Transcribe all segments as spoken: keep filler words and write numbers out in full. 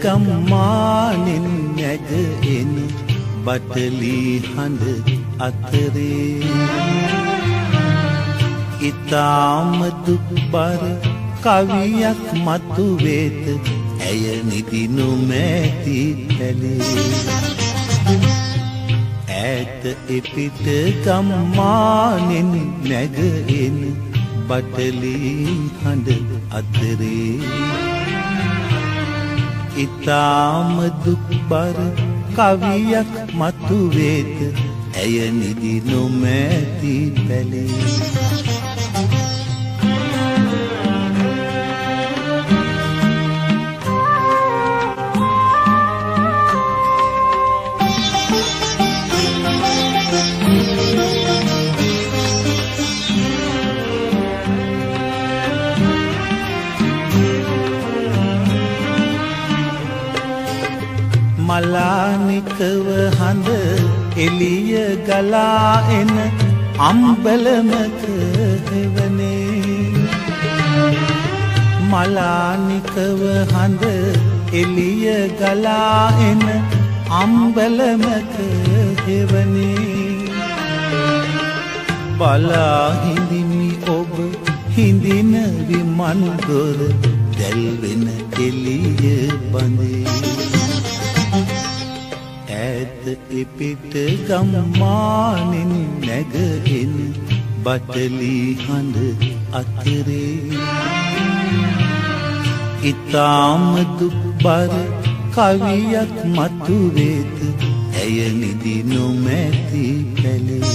ගම්මානෙන් නැගෙන බටලි හඬ අතරේ ඉතාම දුක්බර කවියක් මතුවේත ඇය නිදි නොමැති පැලේ ඈත එපිට ගම්මානෙන් නැගෙන බටලි හඬ අතරේ ඉතාම දුක්බර කවියක් මතුවේත ඇය නිදි නොමැති පැලේ මලානිකව හඳ එළිය ගලා එන අම්බලමක හෙවනේ මලානිකව හඳ එළිය ගලා එන අම්බලමක හෙවනේ බලා හිඳිමි ඔබ හිඳින විමන් දොර දැල්වෙන එළිය බඳේ ඈත එපිට ගම්මානෙන් නැගෙන බටලි හඬ අතරේ ඉතාම දුක්බර කවියක් මතුවේත ඇය නිදි නොමැති පැලේ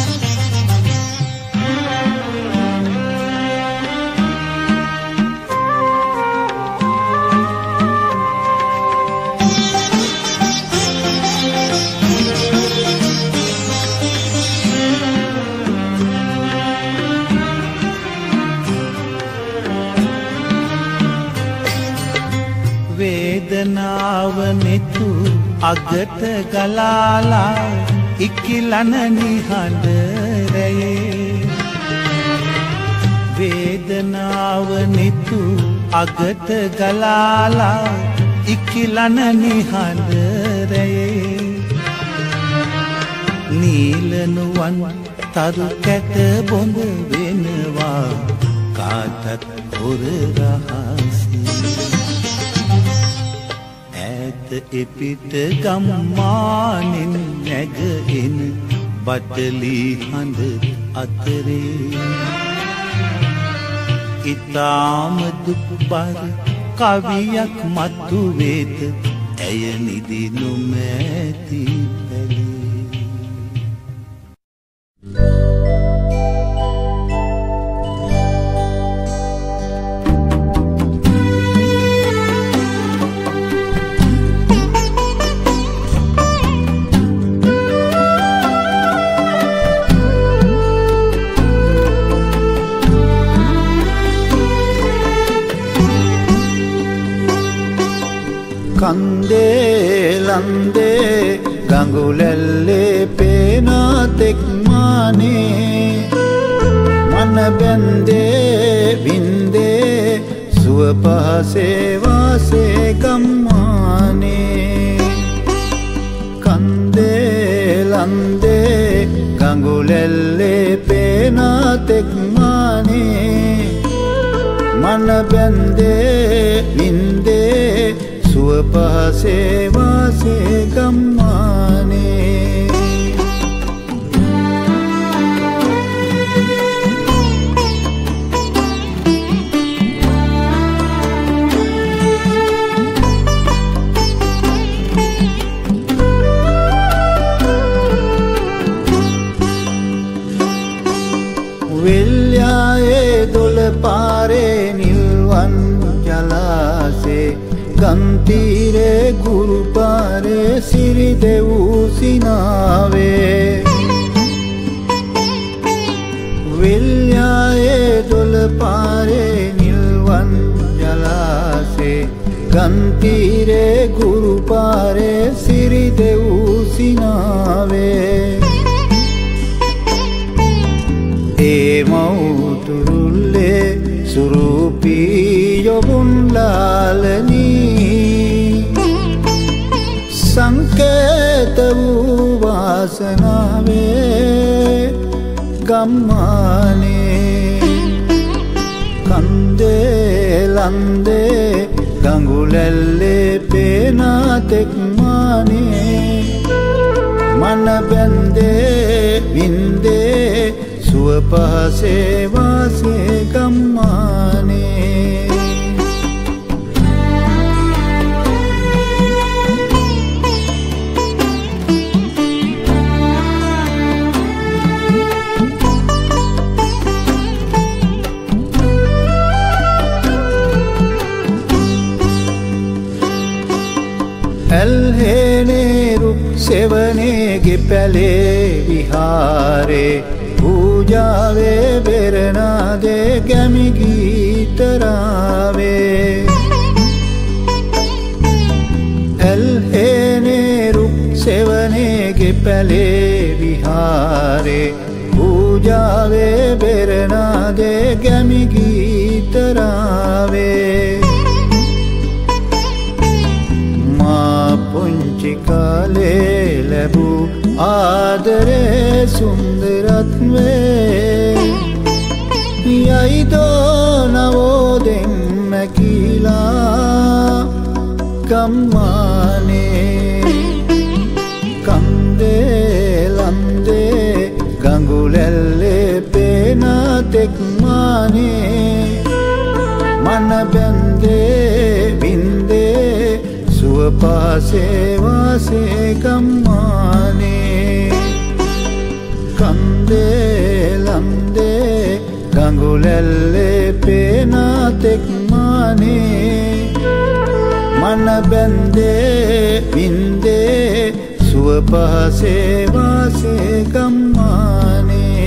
වේදනාව නෙතු අගට ගලාලා ඉකිලන නිහඬ රැයේ වේදනාව නෙතු අගට ගලාලා ඉකිලන නිහඬ රැයේ නීලනුවන් තරු කැට බොඳ වෙනවා කාටත් හොර රහසේ එපිට ගම්මානෙන් නැගෙන බටලි හඬ අතරේ ඉතාම දුක්බර කවියක් මතුවේත ඇය නිදි නොමැති පැලේ කන්දේ ලන්දේ ගඟුලැල්ලේ පේනා තෙක්මානේ මන බැන්දේ වින්දේ සුව පහසේ වාසේ ගම්මානේ කන්දේ ලන්දේ ගඟුලැල්ලේ පේනා තෙක්මානේ මන බැන්දේ වින්දේ සුව පහසේ වාසේ ගම්මානේ වෙල්යායේ දොළ පාරේ නිල්වන් ජලාසේ ගන්තීරේ ගුරුපාරේ සිරි දෙවූ සිනාවේ වෙල්යායේ දොළ පාරේ නිල්වන් ජලාසේ ගන්තීරේ ගුරුපාරේ සිරි දෙවූ සිනාවේ ඒ මවුතුරුල්ලේ සුරූපී යොබුන් ලාලනී වාසනාවේ ගම්මානේ කන්දේ ලන්දේ ගඟුලැල්ලේ පේනාතෙක් මානේ මන බැන්දේ වින්දේ සුව පහසේ වාසේ ගම්මානේ ඇල්හේනේ සෙවනේගේ පැලේ විහාරේ පූජාවේ බෙරනාදේ ගැමි ගීතරාවේ ඇල්හේනේ සෙවනේගේ පැලේ විහාරේ පූජාවේ බෙරනාදේ ගැමි ගීතරාවේ පුංචි කාලේ ලැබූ ආදරේ සුන්දරත්වේ යයිදෝ නවෝදෙන් මැකිලා ගම්මානේ කන්දේ ලන්දේ ගඟුලැල්ලේ පේනාතෙක් මානේ මන බැන්දේ වින්දේ සුව පහසේ වාසේ ගම්මානේ කන්දේ ලන්දේ ගඟුලැල්ලේ පේනාතෙක් මානේ මන බැන්දේ වින්දේ සුව පහසේ වාසේ ගම්මානේ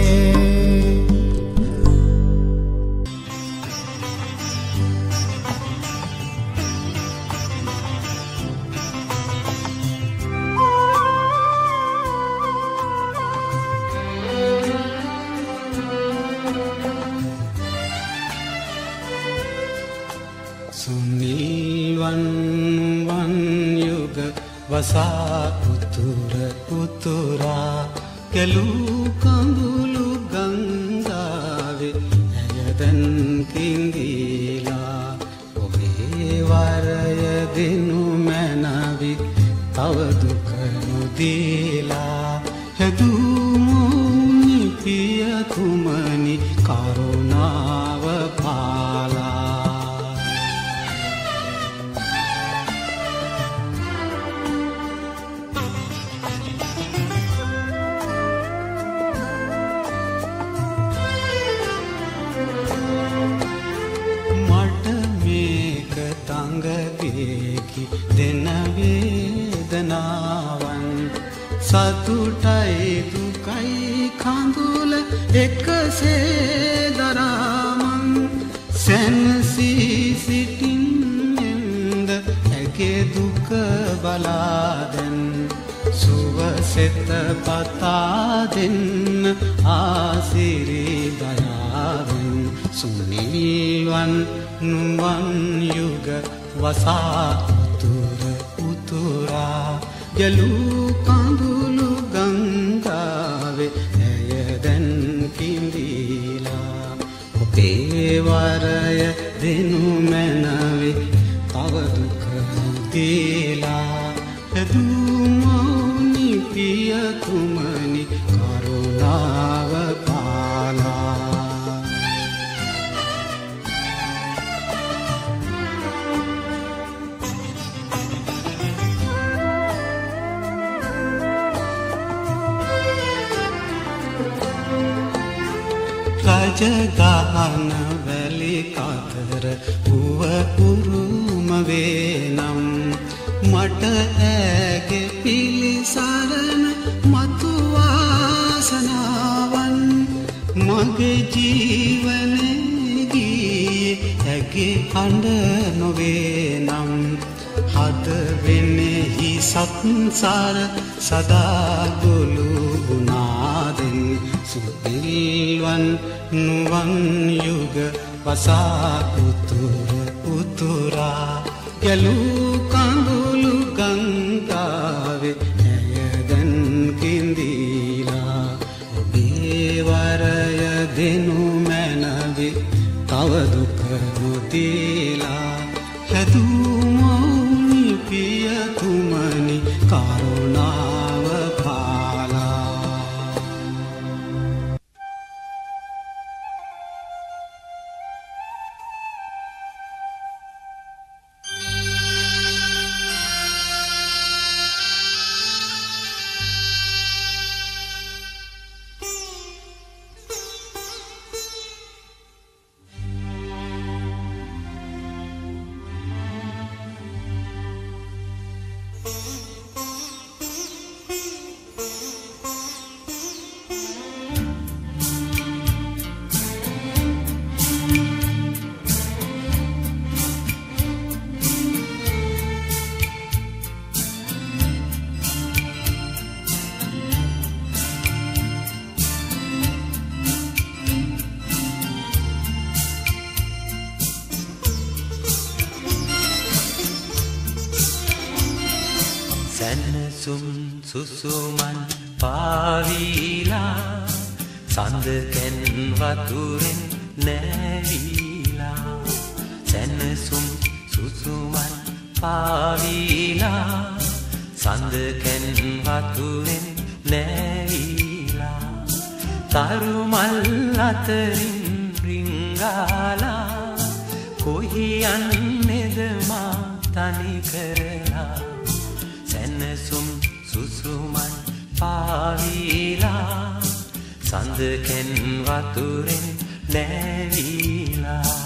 වසා උතුර උතුරා ගැලූ කඳුළු ගංගාවේ ඇයදැන් කිඳීලා ඔබේ වරය දෙනු මැනවි තව දුක නොදීලා හැදුමුනි පියතුමනි කරුණාව පාලා දෙන වේදනාවන් සතුටයි දුකයි කඳුල එකසේ දරාමන් සැනසී සිටින්නෙන්ද ඇගේ දුක බලාදැන් සුවසෙත පතා දෙන්න ආසිරි දයාවෙන් සුනිල්වන් නුවන් යුග වසා උතුර උතුරා ගැලූ කඳුළු ගංගාවේ ඇයදැන් කිඳීලා ඔබේ වරය දෙනු මැනවි තව දුක නොදීලා හැදුමෝනි පියතුමනි කරුණාව පාලා රජගහන වැලි කතර වුව උරුම වේනම් මට ඇගේ පිළිසරණ මතු වාසනාවන් මගේ ජීවනේ ගියේ ඇගේ හඬ නොවේනම් හද වෙනෙහි සත්සාර සදා ගොළු ගුණාදෙන් සුපිල්වන් නුවන් යුග වසා උතුර උතුරා ගැලූ කඳුළු ගංගාවේ ඇයදැන් කිඳී දෙනු මැනවේ තව දුක නොදීලා හැදූ මෞනි පියතුමනි කරුණාව පාලා සුසුමන් පාවිලා සඳකෙන් වතුරෙන් නැවිලා සැනසුම් සුසුමන් පාවිලා සඳකෙන් වතුරෙන් නැවිලා තරුමල් අතරින් රිංගාලා කොහි යන්නේද මා තනි කරලා සැනසුම් සුසුමන් පාවිලා සඳකෙන් වතුරෙන් නැවිලා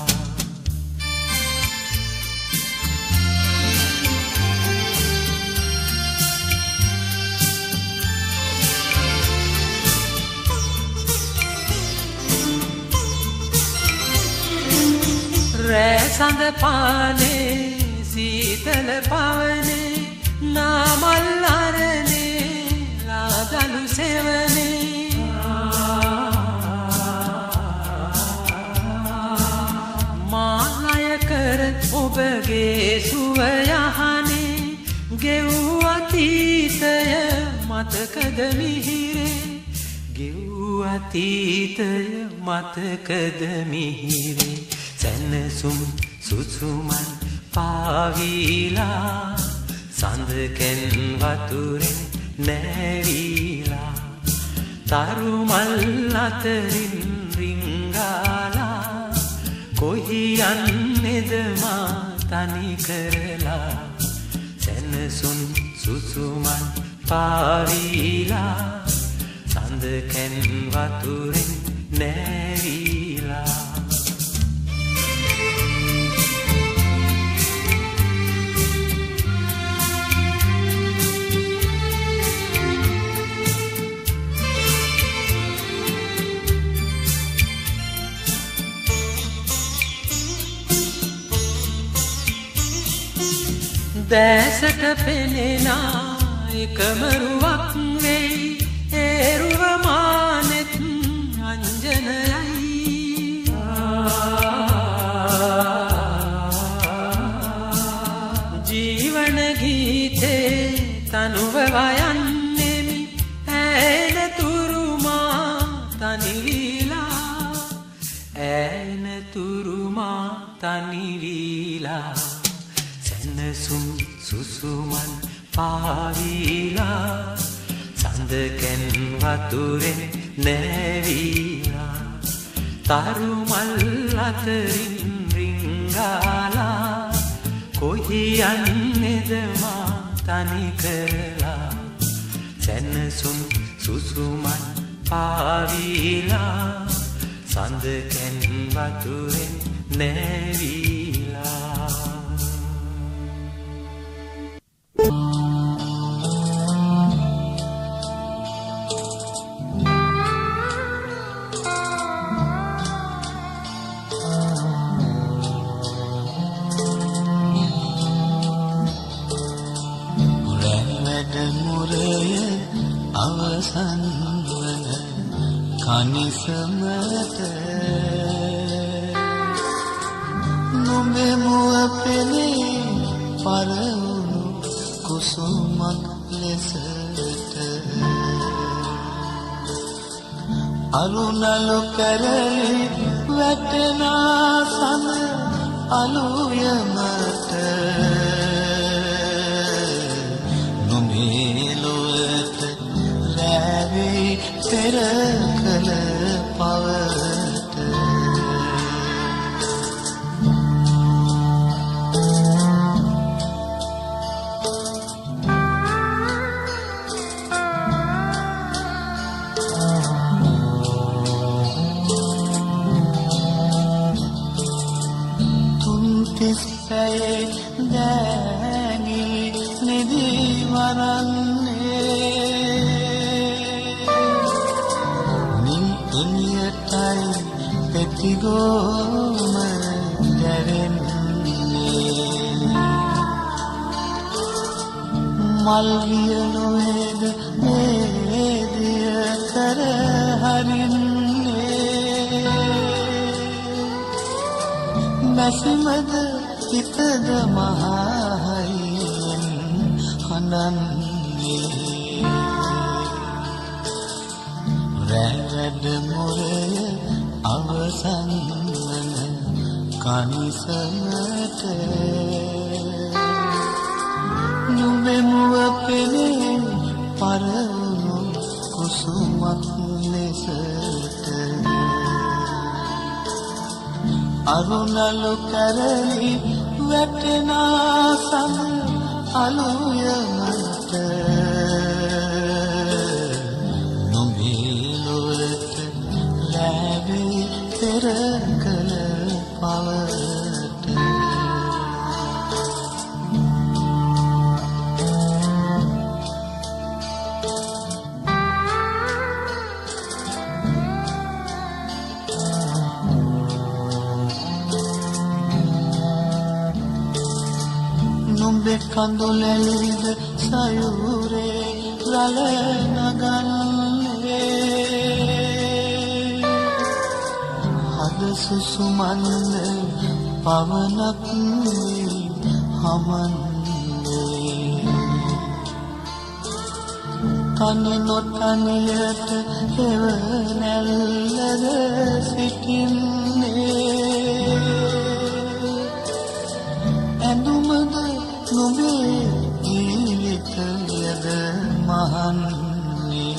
රෑ සඳ පානේ සීතල පවනේ නාමල් අරනේ ලාදලු සෙවනේ මාය කර ඔබගේ සුව යහනේ ගෙව් අතීතය මතකද මිහිරේ ගෙව් අතීතය මතකද මිහිරේ සැනසුම් සුසුමන් පාවිලා සඳකෙන් වතුරෙන් නැවිලා තරුමල් අතරින් රිංගාලා කොහි යන්නේද මා තනි කරලා සැනසුම් සුසුමන් පාවිලා සඳකෙන් වතුරෙන් නැවිලා දැසට පෙනෙනා එකමරුවක් වෙයි ඒරුව මානෙත් අංජනයයි ජීවන ගීතේ තනුව වයන්නෙමි ඇන තුරුමා තනිවිලා ඇන තුරුමා තනිවිලා සැනසුම් සුසුමන් පාවිලා සඳකෙන් වතුරෙන් නැවිලා තරුමල් අතරින් රිංගාලා කොහි යන්නේද මා තනි කරලා සැනසුම් සුසුමන් පාවිලා සඳකෙන් වතුරෙන් නැවිලා අවසන් වන කනිසමට නොඹේ මුව පෙනේ පරවුණු කුසුමක් ලෙසට අරුණලු කරලි වැටෙනා සඳ අලුයමට නොමේලොවට රැවී පෙර කළ පවට දැනි නිදි වරන්නේ නින් එනියටයි පෙතිගෝම දැවෙන්නේ මල් විය නොවේද මේ දිය කර හරින්නේ මැසිමද හිතද මහයෙන් හනන්නේ රැවැඩ මොරය අවසන් වන කනිසමට නුඹේ මුව පෙනේ පරවුණු කුසුමක් ලෙසට අරුණලු කරලි වැටෙනා සඳ අලුයමට නොමේලොවට ලැබී පෙර කළ පවට කඳුලැලිද සයුරේ රළ නගන්නේ හද සුසුමන්ද පවනක් හමන්නේ තනි නොතනියට හෙවනැල්ලද සිටින්නේ ඇඳුමද නුඹේ ජීවිතයද මහන්නේ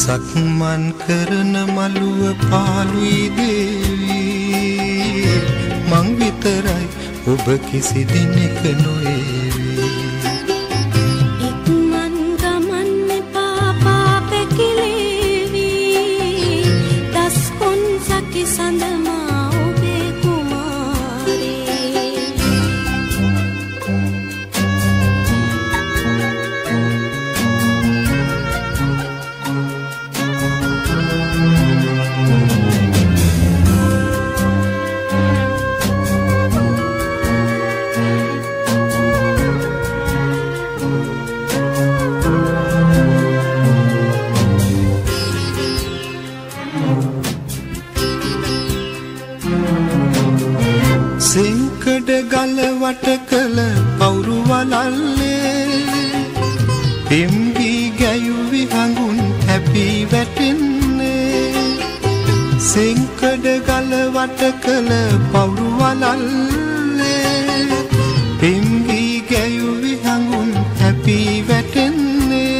සක්මන් කරන මළුව පාළුයි දේවී මං විතරයි ඔබ කිසි දිනෙක නොඒවි ඉක්මන් ගමන් එපා පාපැකිලේවි දස්කොන් සකි සඳමා ඔබේ කුමාරේ සිංකඩ ගල වට කළ පවුරු වලල්ලේ පිම්ගී ගැයුවි හඟුන් හැපී වැටෙන්නේ සිංකඩ ගල වට කළ පවුරු වලල්ලේ පිම්ගී ගැයුවි හඟුන් හැපී වැටෙන්නේ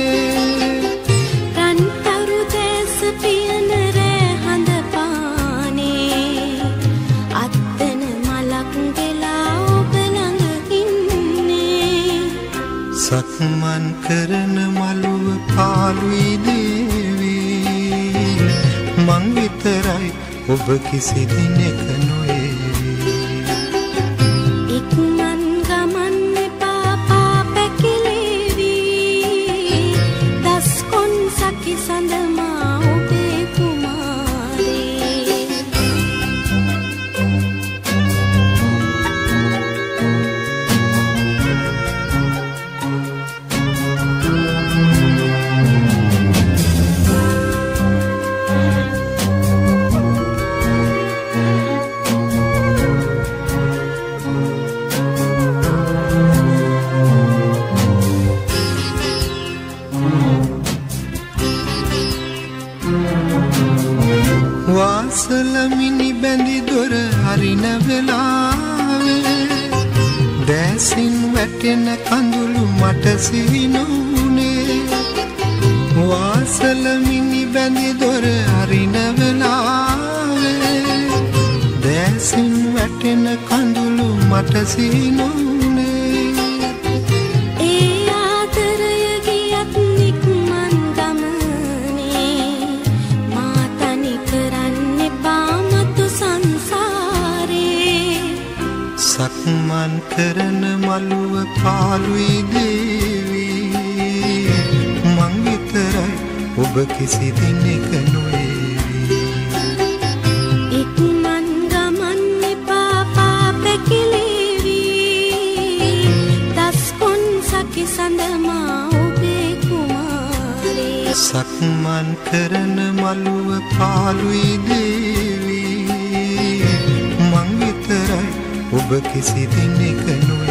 රන්තරු දැස පියන රෑ හඳ පානේ අත්තන මලක් වෙලා ඔබ ළඟ ඉන්නේ සක්මන් කරන මළුව පාළුයි දේවී මං විතරයි ඔබ කිසි දිනෙක නොඒවි ඉක්මන් ගමන් එපා පාපැකිලේවි දස්කොන් සකි සඳමා ඔබේ කුමාරේ වාසල මිනි බැඳි දොර හරින වෙලාවේ දැසින් වැටෙන කඳුළු මට සිහි නොවුනේ වාසල මිනි බැඳි දොර හරින වෙලාවේ දැසින් වැටෙන කඳුළු මට සිහි නොවුනේ ඒ ආදරය ගියත් නික්මන් ගමනේ මා තනි කරන්න එපා මතු සංසාරේ සක්මන් කරන මළුව පාළුයි දේවී මං විතරයි ඔබ කිසි දිනෙක නොඒවි ඉක්මන් ගමන් එපා පාපැකිලේවි දස්කොන් සකි සඳමා ඔබේ කුමාරේ සක්මන් කරන මළුව පාළුයි දේවී මං විතරයි ඔබ කිසි දිනෙක නොඒවි